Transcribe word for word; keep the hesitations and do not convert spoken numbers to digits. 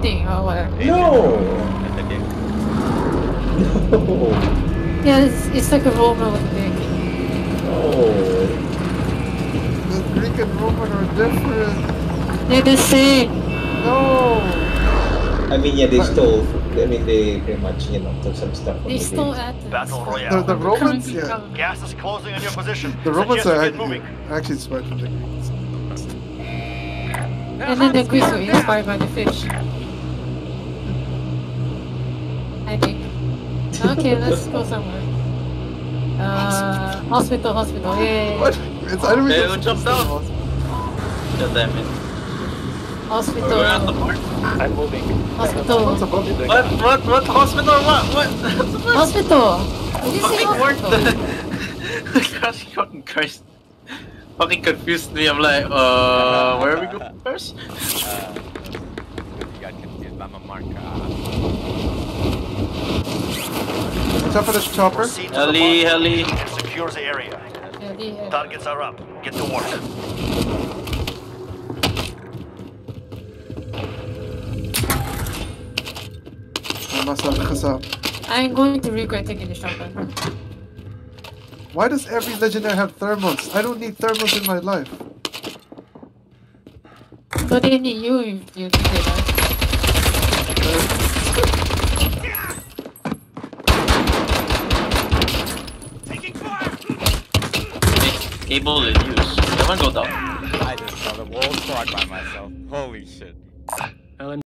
thing or whatever. No! No! Yeah, it's, it's like a Roman with a dick. No! The Greek and Roman are different. They're the same. No! I mean, yeah, they stole. I mean, they pretty much, you know, took some stuff from They the stole Greeks. Athens. Battle The, Royale. the Romans, yeah. Come- Gas is closing on your position. The Romans Suggest are you get actually, moving. actually smart from the Greeks. And then the Greeks were inspired by the fish. I think. Okay, let's go somewhere. Uh, hospital, hospital. Yeah. What? It's I don't Hey, even who jumped down? God damn it. Hospital. We're at the mark. I'm moving. Hospital. What's above you? What? What? What? Hospital? What? What? Hospital. Did you say Fucking work hospital? the... Gosh, fucking Christ. Fucking confused me. I'm like, uh, where are we going first? Uh, you got confused by my mark. Watch out for this chopper. Proceed to the Heli, mark heli. and secure the area. Yeah, the, uh, Targets are up. Get to work. I'm going to regret taking the shotgun. Why does every legendary have thermals? I don't need thermals in my life. But they need you if you do that. Taking fire! Cable in use. Someone go down. I just saw the whole squad by myself. Holy shit.